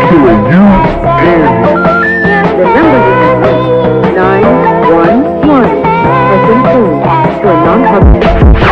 killing you and me. The number you have reached, 911, has been changed to a non-public.